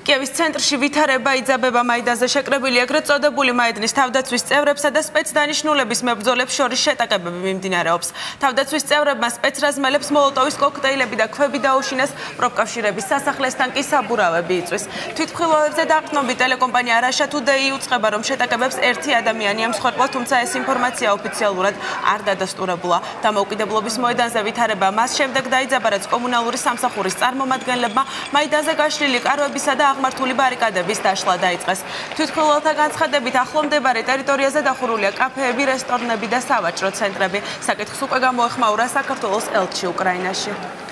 კიევის ცენტრში ვითარება იძაბება მაიდანზე შეკრებილი ეგრეთ წოდებული მაიდნის თავდაცვის წევრებსა და სპეცდანიშნულების მებრძოლებს შორის შეტაკებები მიმდინარეობს. თავდაცვის წევრებმა სპეცრაზმელებს მოლოტოვის კოქტეილები და ქვები დაუშინეს, პროფკავშირების სასახლესთან კი საბურავები იწვის. თვითმხილველებზე დაყრდნობით ტელეკომპანია Russia Today უწყება, რომ შეტაკებებს ერთი ადამიანი ამსხვერპლა, თუმცა ეს ინფორმაცია ოფიციალურად არ დადასტურებულა. დამოუკიდებლობის მოედანზე ვითარება მას შემდეგ დაიძაბა, რაც კომუნალური სამსახურის წარმომადგენლებმა მაიდანზე გაშლილი კარვებისა და აღმართული ბარიკადების დაშლა დაიწყეს. თვითმხილველთა განცხადებით, ახლომდებარე ტერიტორიაზე დახურულია კაფეები, რესტორნები და სავაჭრო ცენტრები. საკითხს უკვე გამოეხმაურა საქართველოს ელჩი უკრაინაში.